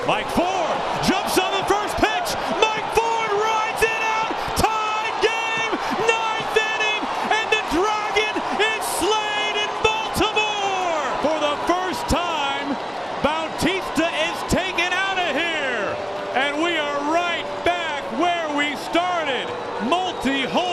Mike Ford jumps on the first pitch. Mike Ford rides it out. Tied game, ninth inning, and the Dragon is slain in Baltimore. For the first time, Bautista is taken out of here. And we are right back where we started. Multi-home